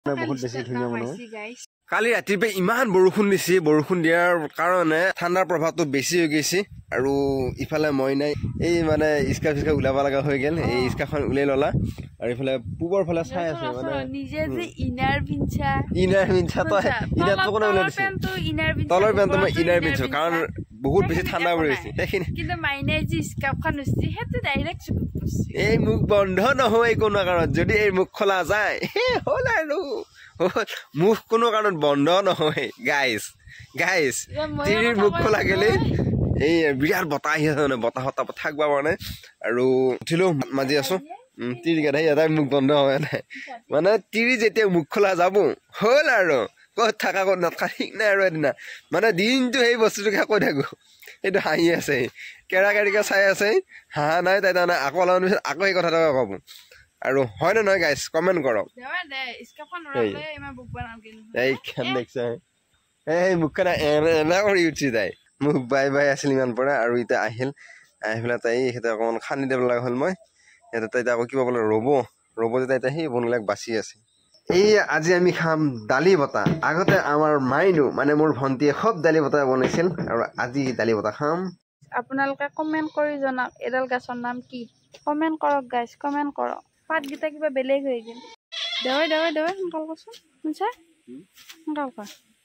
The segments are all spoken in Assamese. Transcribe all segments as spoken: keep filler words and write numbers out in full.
বহুত বেছি ধুনীয়া মনে কালি ৰাতিপুৱা ইমান বৰষুণ দিছে বৰষুণ দিয়াৰ কাৰণে ঠাণ্ডাৰ প্ৰভাৱটো বেছি হৈ গৈছে আৰু ইফালে মই নাই এই মানে স্কাৰ্ফ স্কাৰ্ফ ওলাব লগা হৈ গেল এই স্কাৰ্ফখন উলাই ললা আৰু ইফালে পূবৰ ফালে চাই আছে মানে নিজে যে ইনাৰ পিনছা ইনাৰ পিনছা তো ইনাৰ তো কোনে ওলাই দিছে তলৰ পেণ্টটো মই ইনাৰ পিনছো কাৰণ বহুত বেছি ঠাণ্ডা পৰিছে সেইখিনি কিন্তু মাইনে যে স্কাৰ্ফখন উচি হেতে ডাইৰেক্ট চুকুছে এই মুখ বন্ধ নহয় কোনো কাৰণ যদি এই মুখ খোলা যায় হে হল আৰু মুখ কোনো কাৰণ বন্ধ নহয় গাইস গাইস তিৰিৰ মুখ খোলা গেলে এই বিৰাট বতাহ আহি আছে মানে বতাহ হতা থাকবা মানে আৰু উঠিলো মাজি আছো তিৰি গাড়ী এটা মুখ বন্ধ হয় নাই মানে তিৰি যেতিয়া মুখ খোলা যাব হল আৰু ক'ত থাকা ক'ত নাথাকা ঠিক নাই আৰু এদিনা মানে দিনটো সেই বস্তুটো কৈ থাকো এইটো হাঁহি আছে কেৰা কেৰিকে চাই আছে হাঁহা নাই তাই তাৰমানে আকৌ অলপমান পিছত আকৌ সেই কথাটো ক'ব আৰু হয় নে নহয় গাইছ কমেণ্ট কৰক এই খান দেখছে এই মুখখন এনে কৰি উঠি যায় মুখ বাই বাই আছিল ইমান পৰা আৰু এতিয়া আহিল আহি পেলাই তাই সিহঁতে অকণমান খান্দি দিব লগা হ'ল মই সিহঁতে তাই আকৌ কিবা বোলে ৰ'ব ৰ'ব যে তাই সেই বনবিলাক বাচি আছে এই আজি আমি খাম দালি বটা আগতে আমাৰ মাইনু মানে মোৰ ভণ্টিয়ে খুব দালি বটা বনাইছিল আৰু আজি দালি বটা খাম আপোনালোকে কমেণ্ট কৰি জনাওক এডাল গাছৰ নাম কি কমেণ্ট কৰক গাইছ কমেণ্ট কৰক পাতকেইটা কিবা বেলেগ হৈ গ'ল দেৱাই দেৱাই দেৱাই সোনকাল কৰচোন শুনছা সোনকাল কৰ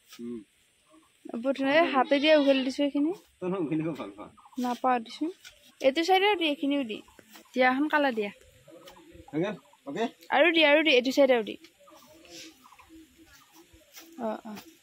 বুধে হাতে দিয়ে উঘালি দিছো এইখিনি নাপাওঁ দিছো এইটো চাইডেও দি এইখিনিও দি দিয়া সোনকালে দিয়া আৰু দি আৰু দি এইটো চাইডেও দি অঁ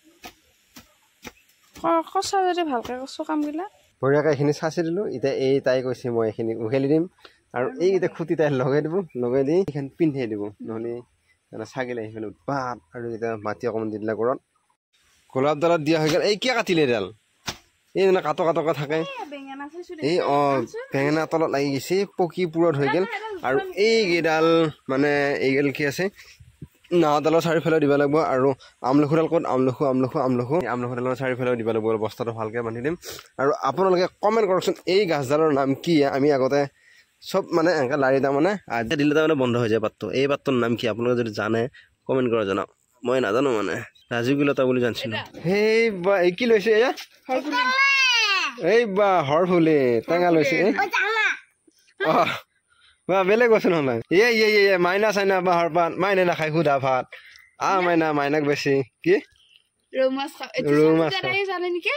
অঁ কচা যদি ভালকৈ কচো কামগিলা বঢ়িয়াকৈ এইখিনি চাচি দিলোঁ এতিয়া এই তাই কৈছে মই এইখিনি উঘালি দিম আৰু এইকেইটা খুঁটি তাই লগাই দিব লগাই দি এইখন পিন্ধাই দিব নহ'লে ছাগলী আহি পেলাই উৎপাত আৰু এতিয়া মাটি অকণমান দি দিলে ঘৰত গোলাপ ডালত দিয়া হৈ গ'ল এই কিয় কাটিলে এডাল এই মানে কাটো কাটকে থাকে এই অঁ বেঙেনা তলত লাগি গৈছে পকি পুৰত হৈ গ'ল আৰু এইকেইডাল মানে এইডাল কি আছে নাওডালৰ চাৰিওফালে দিব লাগিব আৰু আমলখুডাল ক'ত আমলখু আমলখু আমলখু আমলখুডালৰ চাৰিওফালে দিব লাগিব বস্তাটো ভালকৈ বান্ধি দিম আৰু আপোনালোকে কমেণ্ট কৰকচোন এই গাছডালৰ নাম কি আমি আগতে চব মানে এনেকৈ লাৰি তাৰমানে আজি দিলে তাৰমানে বন্ধ হৈ যায় পাতটো এই পাতটোৰ নাম কি আপোনালোকে যদি জানে কমেণ্ট কৰা জনাওক মই নাজানো মানে ৰাজুগিলতা বুলি জানিছিলোঁ সেই বা এই কি লৈছে এয়া এই বা হৰফুলি টেঙা লৈছে অঁ বা বেলেগ বস্তু নহ'লে ইয়ে ইয়ে ইয়ে মাইনা চাইনা বা হৰপাত মাইনে নাখায় সুধা ভাত আহ মাইনা মাইনাক বেছি কি ৰৌ মাছ জানে নেকি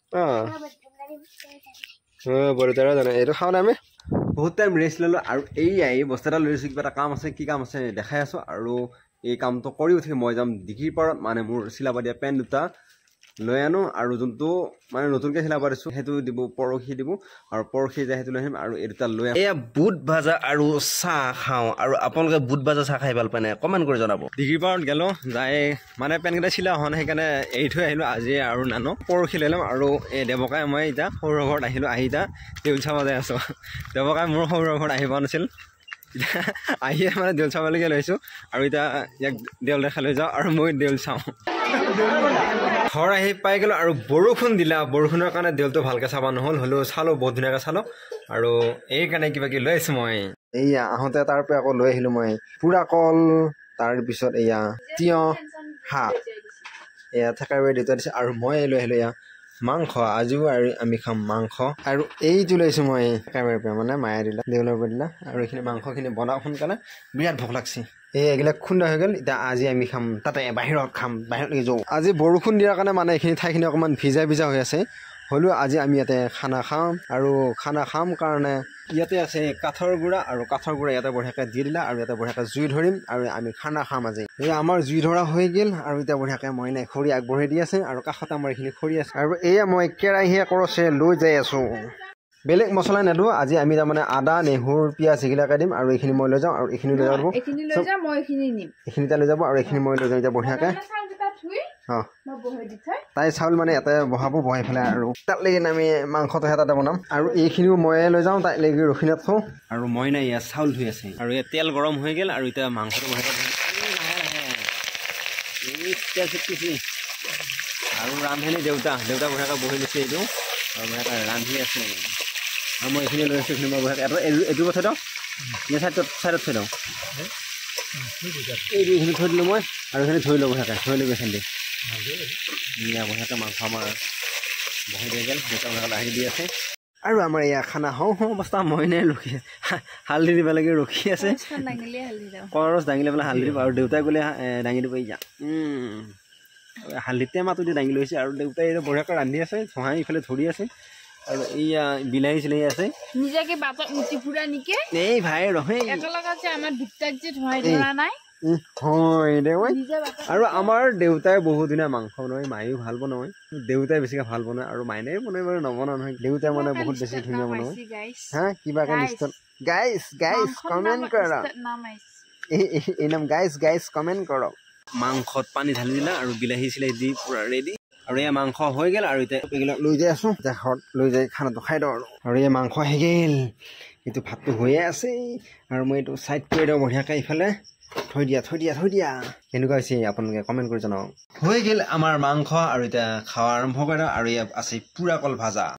অঁ বৰতাৰা জানে এইটো খাওঁ নাই আমি বহুত টাইম ৰেষ্ট ল'লোঁ আৰু এইয়া এই বস্তু এটা লৈ আছোঁ কিবা এটা কাম আছে কি কাম আছে দেখাই আছোঁ আৰু এই কামটো কৰি উঠি মই যাম ডিগ্ৰীৰ পাৰত মানে মোৰ চিলাব দিয়া পেণ্ট দুটা লৈ আনো আৰু যোনটো মানে নতুনকৈ চিলাব দিছোঁ সেইটো দিব পৰহি দিব আৰু পৰহি যায় সেইটো লৈ আহিম আৰু এই দুটা লৈ এয়া বুট ভাজা আৰু চাহ খাওঁ আৰু আপোনালোকে বুট ভাজা চাহ খাই ভাল পায় নাই কমেণ্ট কৰি জনাব ডিগ্ৰীৰ পাৰত গ'লোঁ যাই মানে পেণ্টকেইটা চিলা হোৱা নাই সেইকাৰণে এৰি থৈ আহিলোঁ আজি আৰু নানো পৰহি লৈ ল'ম আৰু এই দেৱকাই মই এতিয়া সৰুৰ ঘৰত আহিলোঁ আহি এতিয়া দেউল চাব যাই আছোঁ দেৱকাই মোৰ সৰুৰ ঘৰত আহিব নাছিল এতিয়া আহিয়ে মানে দেউল চাবলৈকে লৈছোঁ আৰু এতিয়া ইয়াক দেউল দেখাই লৈ যাওঁ আৰু মই দেউল চাওঁ ঘৰ আহি পাই গ'লোঁ আৰু বৰষুণ দিলা বৰষুণৰ কাৰণে দেউলটো ভালকৈ চাব নহ'ল হ'লেও চালোঁ বহুত ধুনীয়াকৈ চালোঁ আৰু এইকাৰণে কিবা কিবি লৈ আহিছোঁ মই এইয়া আহোঁতে তাৰ পৰা আকৌ লৈ আহিলোঁ মই পুৰা কল তাৰপিছত এয়া তিয়ঁহ শাক এয়া থেকাৰী বাৰী দেউতা দিছে আৰু মই লৈ আহিলোঁ এয়া মাংস আজিও আৰু আমি খাম মাংস আৰু এইটো লৈছোঁ মই থেকাৰী পৰা মানে মায়ে দিলা দেউলৰ পৰা দিলা আৰু এইখিনি মাংসখিনি বনাওঁ সোনকালে বিৰাট ভোক লাগছে এই এইবিলাক খুন্দা হৈ গ'ল এতিয়া আজি আমি খাম তাতে বাহিৰত খাম বাহিৰলৈকে যাওঁ আজি বৰষুণ দিয়াৰ কাৰণে মানে এইখিনি ঠাইখিনি অকণমান ভিজা ভিজা হৈ আছে হ'লেও আজি আমি ইয়াতে খানা খাম আৰু খানা খাম কাৰণে ইয়াতে আছে কাঠৰ গুড়া আৰু কাঠৰ গুড়া ইয়াতে বঢ়িয়াকৈ দি দিলা আৰু ইয়াতে বঢ়িয়াকৈ জুই ধৰিম আৰু আমি খানা খাম আজি এই আমাৰ জুই ধৰা হৈ গ'ল আৰু এতিয়া বঢ়িয়াকৈ মই নাই খৰি আগবঢ়াই দি আছে আৰু কাষতে আমাৰ এইখিনি খৰি আছে আৰু এয়া মই কেৰাহীয়ে কৰছে লৈ যাই আছোঁ বেলেগ মছলা নেদো আজি আমি তাৰমানে আদা নেহুৰ পিঁয়াজ এইবিলাকে দিম আৰু এইখিনি মই লৈ যাওঁ আৰু এইখিনি লৈ যাব এইখিনি লৈ যাম মই এইখিনি নিম এইখিনি তাই লৈ যাব আৰু এইখিনি মই লৈ যাওঁ এতিয়া বঢ়িয়াকৈ অঁ তাই চাউল মানে ইয়াতে বহাব বহাই পেলাই আৰু তাত লাগি আমি মাংসটো তাতে বনাম আৰু এইখিনিও ময়ে লৈ যাওঁ তাই লাগি ৰখিনাত থওঁ আৰু মই নাই ইয়াত চাউল ধুই আছে আৰু ইয়াত তেল গৰম হৈ গ'ল আৰু এতিয়া মাংসটো বহাই আৰু ৰান্ধনি দেউতা দেউতা বঢ়িয়াকৈ বহি লৈছে এইটো আৰু বঢ়িয়াকৈ ৰান্ধি আছে আৰু মই এইখিনি লৈ আছোঁ এইখিনি মই বঢ়িয়াকৈ এটা এইটো কথা দিওঁ নে চাইডত চাইডত থৈ দিওঁ এইটো এইখিনি থৈ দিলোঁ মই আৰু এখানে থৈ ল'ব থাকে থৈ ল'ব এখান ধুনীয়া বঢ়িয়াকৈ মাংস আমাৰ বহাই দিয়া গ'ল দেউতা লাহি দি আছে আৰু আমাৰ এয়া খানা হওঁ হওঁ অৱস্থা মই নাই ৰখি হালধি দিব লাগে ৰখি আছে কৰচ দাঙিলে পেলাই হালধি দিব আৰু দেউতাই গ'লে দাঙি দিব যা হালধিতে মাতো দি দাঙি লৈছে আৰু দেউতাই বঢ়িয়াকৈ ৰান্ধি আছে চহাই ইফালে ধৰি আছে আৰু এইয়া বিলাহী চিলাহী আছে নিজাকে বাটত মুঠি ফুৰা নেকি এই ভাই ৰহে একেলগত যে আমাৰ দুটাক যে ধৰাই ধৰা নাই হয় দে মই আৰু আমাৰ দেউতাই বহুত ধুনীয়া মাংস বনায় মায়েও ভাল বনায় দেউতাই বেছিকৈ ভাল বনায় আৰু মাইনে বনাই বাৰু নবনায় নহয় দেউতাই মানে বহুত বেছি ধুনীয়া বনায় হা কিবাকে নিশ্চয় গাইজ গাইজ কমেণ্ট কৰা এই নাম গাইজ গাইজ কমেণ্ট কৰক মাংসত পানী ঢালি দিলা আৰু বিলাহী চিলাহী দি পুৰা ৰেডি আৰু এয়া মাংস হৈ গ'ল আৰু এতিয়া এইবিলাক লৈ যাই আছোঁ এতিয়া ঘৰত লৈ যাই খানাটো খাই দিওঁ আৰু আৰু এয়া মাংস হৈ গ'ল এইটো ভাতটো হৈয়ে আছে আৰু মই এইটো ছাইড কৰি দিওঁ বঢ়িয়াকৈ ইফালে থৈ দিয়া থৈ দিয়া থৈ দিয়া কেনেকুৱা হৈছে আপোনালোকে কমেণ্ট কৰি জনাওক হৈ গ'ল আমাৰ মাংস আৰু এতিয়া খাৱা আৰম্ভ কৰা আৰু ইয়াত আছে পুৰা কল ভাজা